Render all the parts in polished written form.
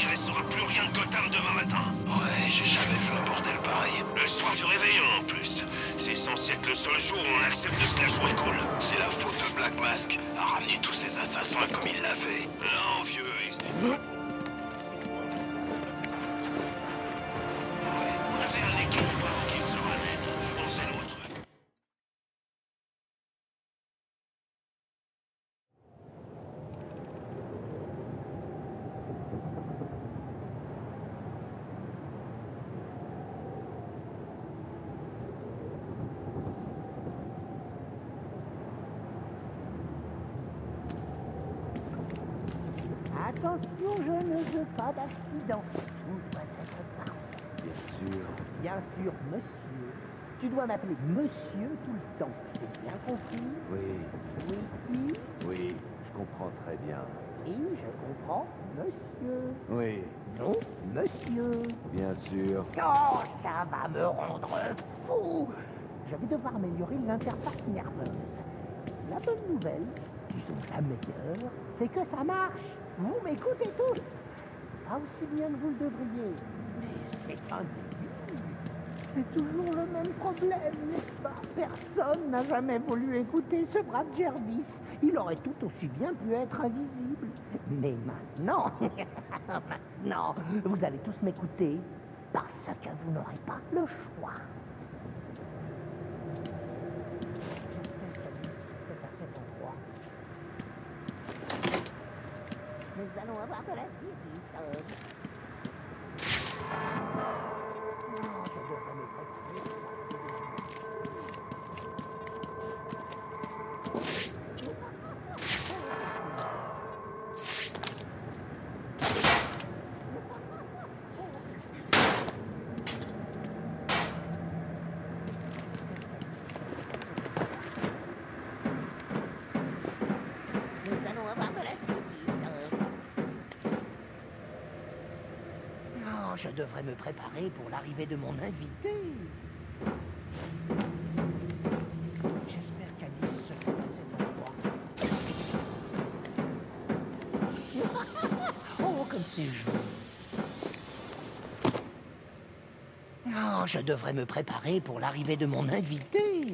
ne restera plus rien de Gotham demain matin. Ouais, j'ai jamais vu un bordel pareil. Le soir du réveillon en plus. C'est censé être le seul jour où on accepte de se la jouer cool. C'est la faute de Black Mask à ramener tous ces assassins comme il l'a fait. Non, vieux, et c'est... Attention, je ne veux pas d'accident. Tout doit être parfait. Bien sûr. Bien sûr, monsieur. Tu dois m'appeler monsieur tout le temps. C'est bien compris? Oui, Oui, oui, je comprends très bien. oui, je comprends, monsieur. Oui, Non, monsieur. bien sûr. Oh, ça va me rendre fou. Je vais devoir améliorer l'interface nerveuse. La bonne nouvelle, disons la meilleure, c'est que ça marche. Vous m'écoutez tous. Pas aussi bien que vous le devriez. Mais c'est un début. C'est toujours le même problème, n'est-ce pas? Personne n'a jamais voulu écouter ce brave Jervis. Il aurait tout aussi bien pu être invisible. Mais maintenant, maintenant, vous allez tous m'écouter parce que vous n'aurez pas le choix. J'espère qu'Alice se fait à cet endroit. Nous allons avoir de la visite. Non, je devrais me préparer. Nous allons avoir de la visite. Non, je devrais me préparer pour l'arrivée de mon invité. J'espère qu'Alice se fait à cet endroit. Oh, comme c'est joli. Non, je devrais me préparer pour l'arrivée de mon invité.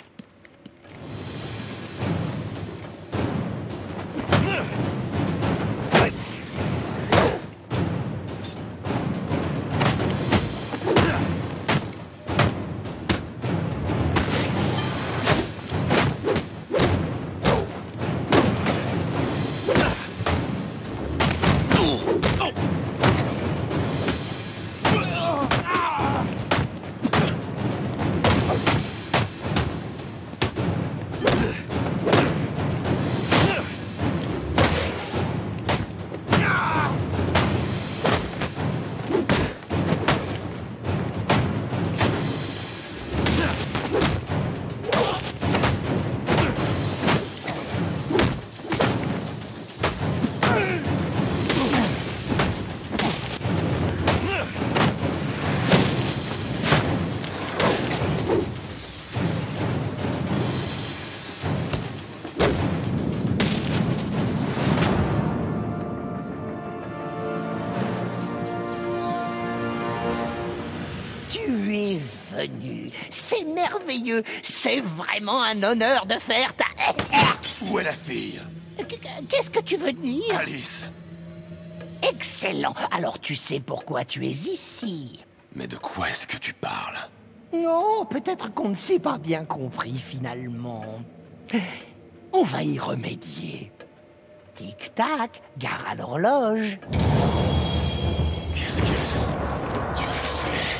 Tu es venu. C'est merveilleux. C'est vraiment un honneur de faire ta... Où est la fille? Qu'est-ce que tu veux dire? Alice. Excellent. Alors tu sais pourquoi tu es ici. Mais de quoi est-ce que tu parles? Non, peut-être qu'on ne s'est pas bien compris finalement. On va y remédier. Tic-tac, gare à l'horloge. Qu'est-ce que tu as fait?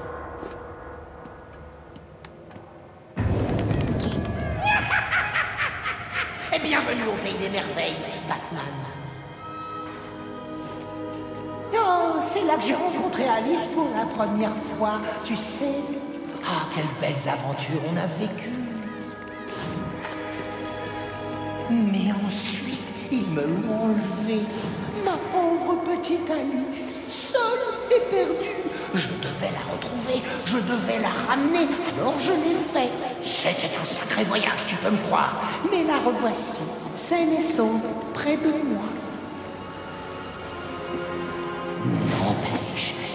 Et bienvenue au pays des merveilles, Batman. Oh, c'est là que j'ai rencontré Alice pour la première fois. Tu sais, ah, quelles belles aventures on a vécues. Mais ensuite, ils me l'ont enlevée. Ma pauvre petite Alice, seule et perdue. Je devais la retrouver, je devais la ramener, alors je l'ai fait. C'était un sacré voyage, tu peux me croire. Mais la revoici, saine et sauve, près de moi.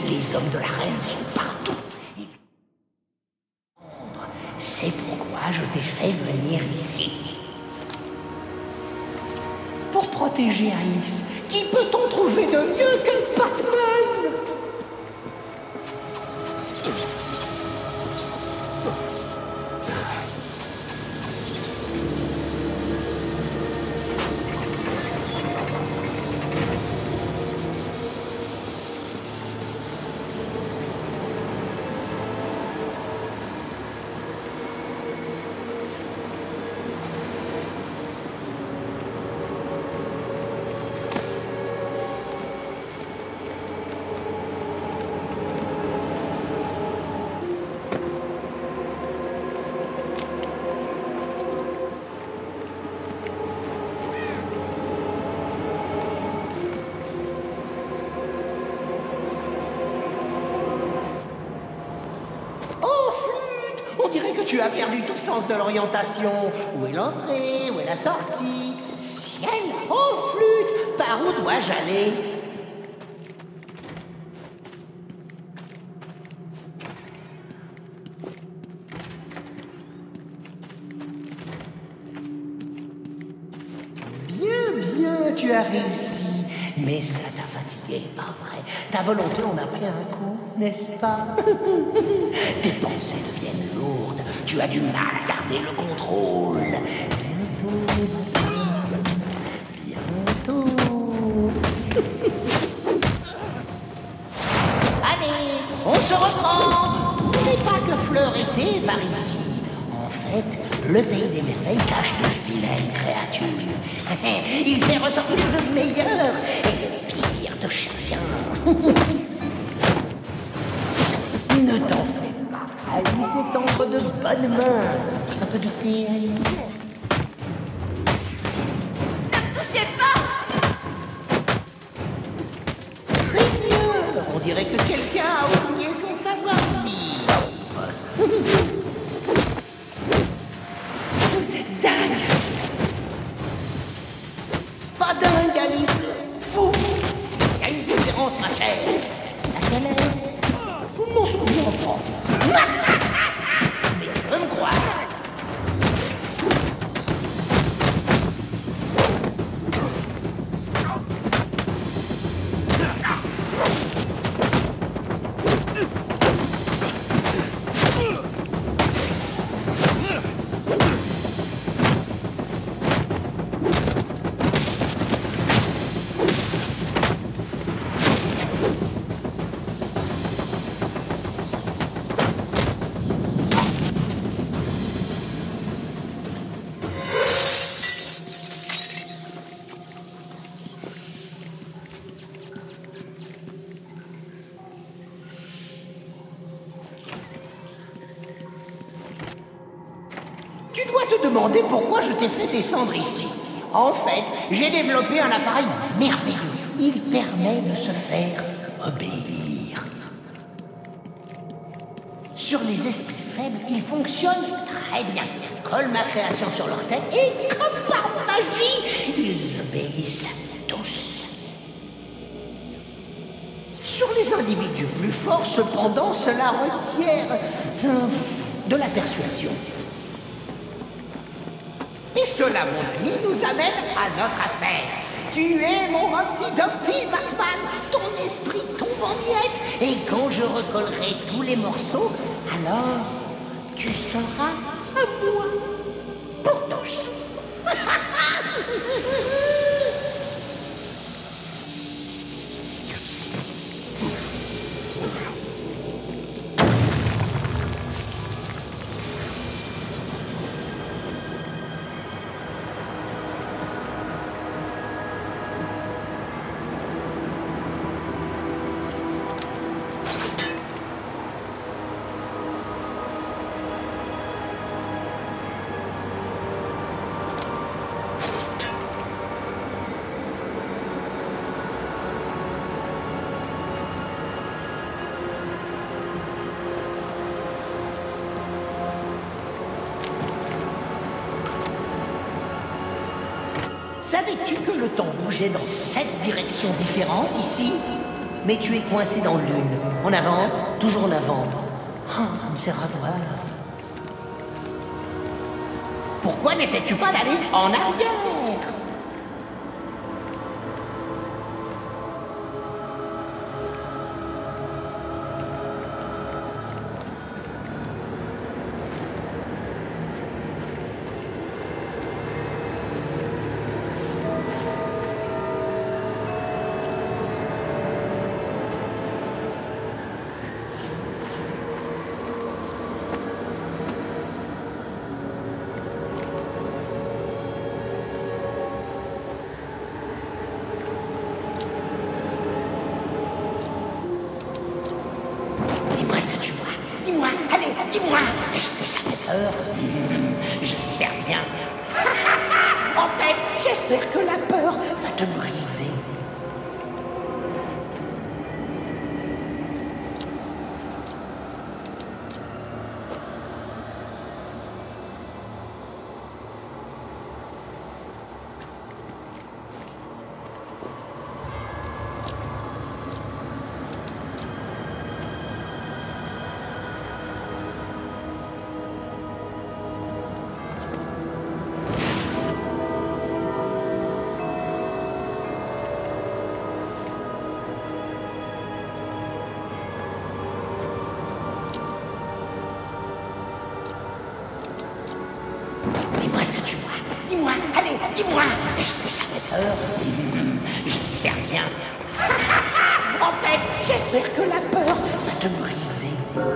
Les hommes de la reine sont partout. C'est pourquoi je t'ai fait venir ici. Pour protéger Alice. Qui peut-on trouver de mieux que Batman? On dirait que tu as perdu tout sens de l'orientation. Où est l'entrée? Où est la sortie? Ciel! Oh, flûte! Par où dois-je aller? Bien, tu as réussi. Mais ça t'a fatigué, pas vrai? Ta volonté en a pris un coup, n'est-ce pas? Tes pensées deviennent lourdes. Tu as du mal à garder le contrôle. Bientôt, bientôt. Allez, on se reprend. Tout n'est pas que fleur été par ici. En fait, le pays des merveilles cache de vilaines créatures. Il fait ressortir le meilleur et le pire de chacun. Ne t'en fais pas. Alice est entre de bonnes mains. Un peu de thé, Alice. Ne me touchez pas! Seigneur, on dirait que quelqu'un a oublié son savoir-vivre. Vous êtes dingue! Pas dingue, Alice. Fou. Il y a une différence, ma chère. Laquelle est-ce? Vous ne m'en souviens pas. Mais tu peux me croire. Tu dois te demander pourquoi je t'ai fait descendre ici. En fait, j'ai développé un appareil merveilleux. Il permet de se faire obéir. Sur les esprits faibles, il fonctionne très bien. Colle ma création sur leur tête et, comme par magie, ils obéissent tous. Sur les individus plus forts, cependant, cela requiert de la persuasion. Et cela, mon ami, nous amène à notre affaire. Tu es mon Humpty Dumpty, Batman. Ton esprit tombe en miettes. Et quand je recollerai tous les morceaux, alors tu seras à moi. Pour tous. Savais-tu que le temps bougeait dans 7 directions différentes ici? Mais tu es coincé dans l'une. En avant, toujours en avant. Oh, comme ces rasoirs. Pourquoi n'essaies-tu pas d'aller en arrière? Dis-moi ce que tu vois. Dis-moi, allez, dis-moi. Est-ce que ça fait peur? J'espère bien. En fait, j'espère que la peur va te briser. Dis-moi ce que tu vois. Dis-moi, allez, dis-moi. Est-ce que ça fait peur? J'espère bien. En fait, j'espère que la peur va te briser.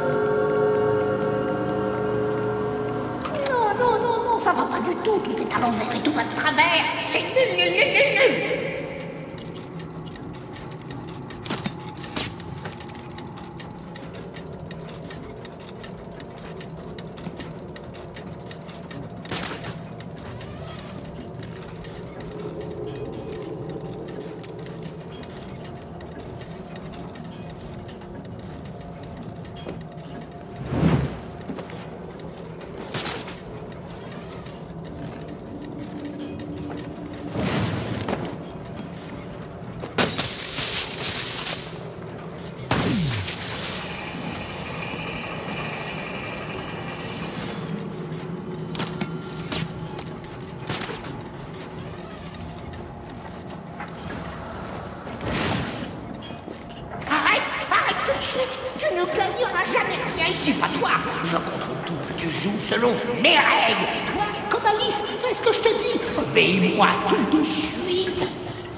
Non, non, non, non, ça va pas du tout. Tout est à l'envers et tout va de travers. C'est nul, nul, nul, nul, nul. Tu ne gagneras jamais rien ici, pas toi. Je contrôle tout, tu joues selon mes règles. Toi, comme Alice, fais ce que je te dis. Obéis-moi tout de suite.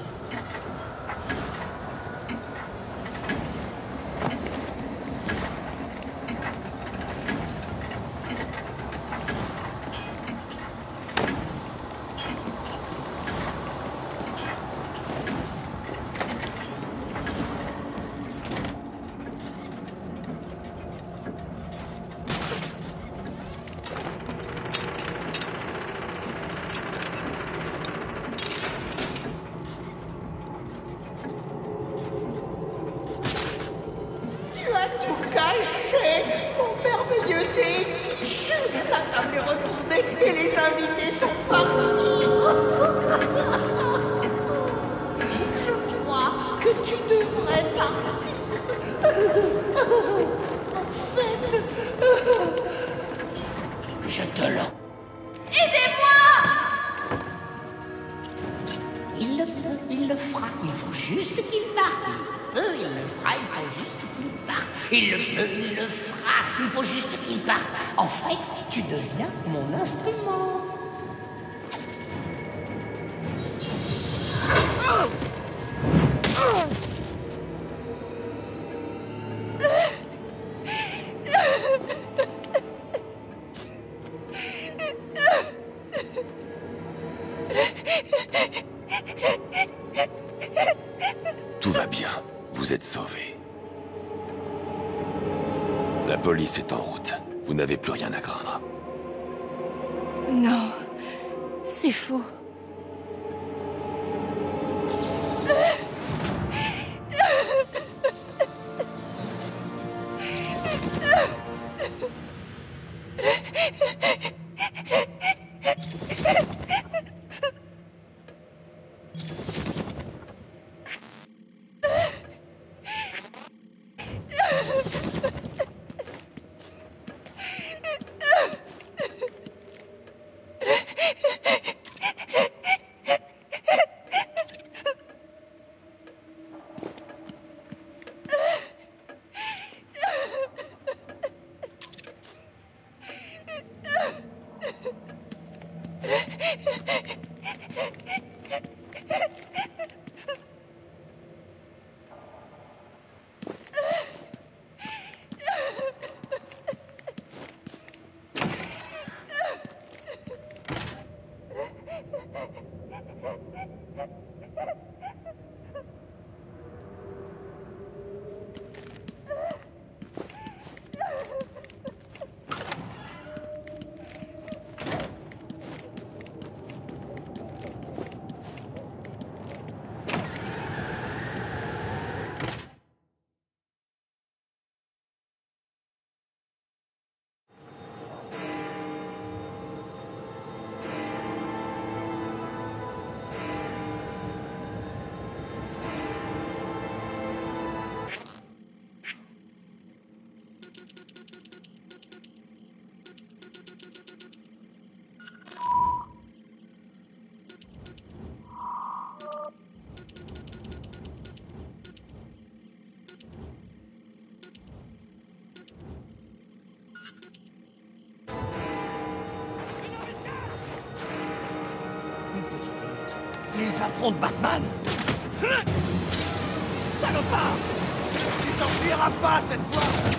Mon merveilleux déchu. La table est retournée et les invités sont partis. Je crois que tu devrais partir. En fait, je te l'en... Aidez-moi! Il le peut, il le fera. Il faut juste qu'il parte. Il le peut, il le fera. Il faut juste qu'il parte. Il le peut, il le fera. Il faut juste qu'il parte. En fait, tu deviens mon instrument. Tout va bien. Vous êtes sauvés. La police est en route. Vous n'avez plus rien à craindre. Non, c'est faux. Ils affrontent Batman. Salopard! Tu t'en fuiras pas cette fois!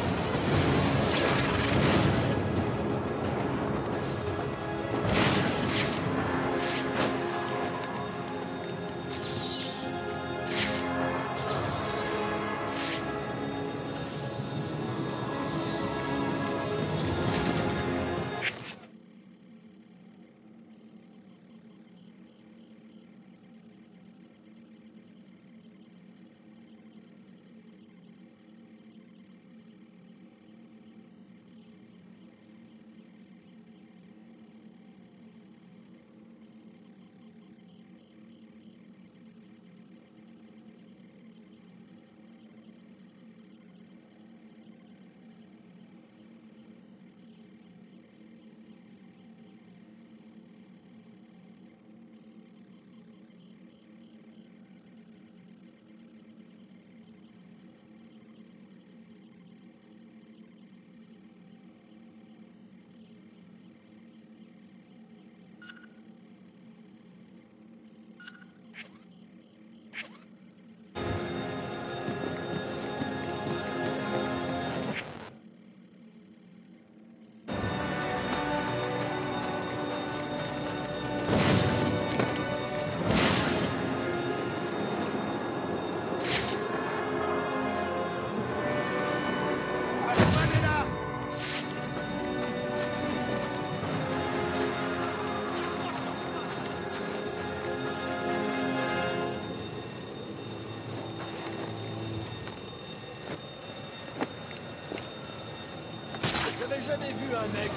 J'avais jamais vu un mec.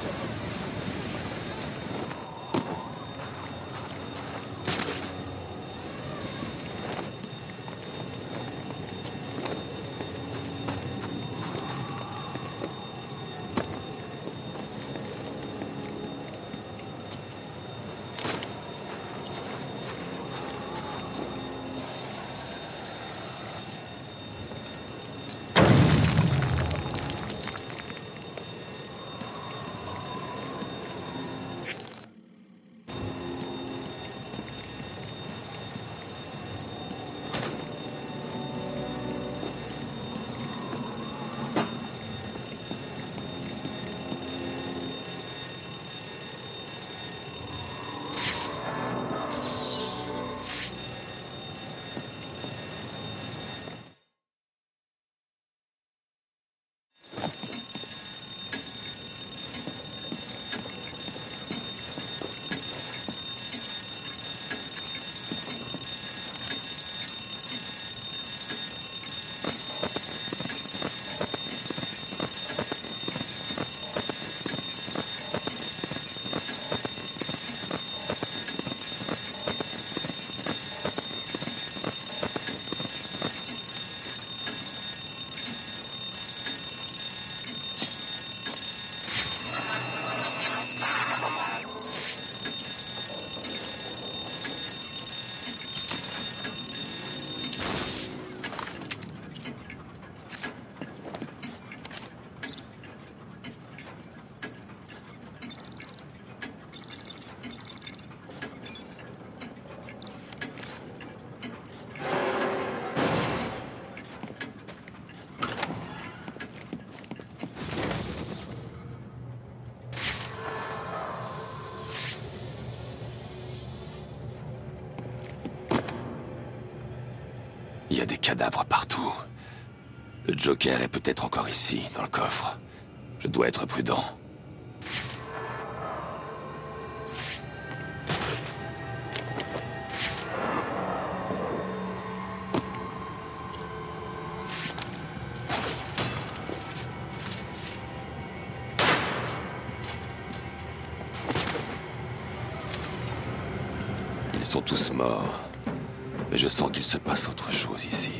y a des cadavres partout. Le Joker est peut-être encore ici, dans le coffre. Je dois être prudent. Ils sont tous morts. Mais je sens qu'il se passe autre chose ici.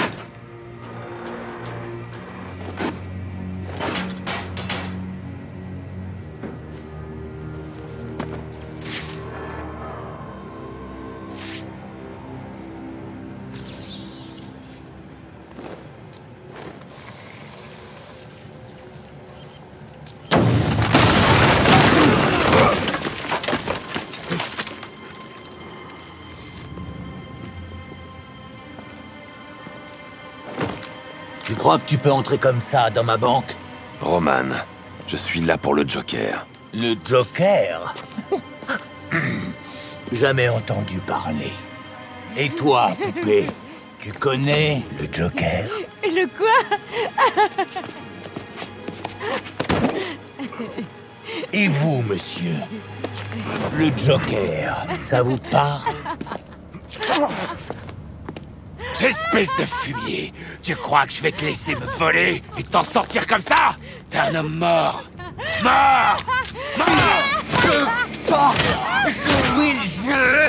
Tu crois que tu peux entrer comme ça dans ma banque? Roman, je suis là pour le Joker. Le Joker? Jamais entendu parler. Et toi, poupée, tu connais le Joker? Le quoi? Et vous, monsieur? Le Joker, ça vous parle? Espèce de fumier! Tu crois que je vais te laisser me voler et t'en sortir comme ça? T'es un homme mort! Mort! Mort! Je peux pas jouer le jeu!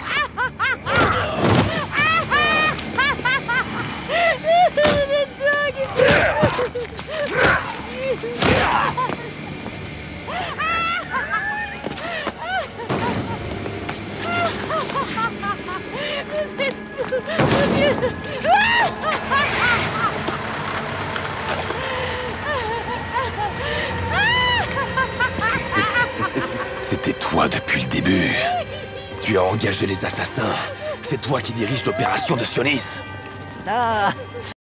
Vous êtes fous! Mon Dieu! C'était toi depuis le début. Tu as engagé les assassins. C'est toi qui diriges l'opération de Sionis. Ah,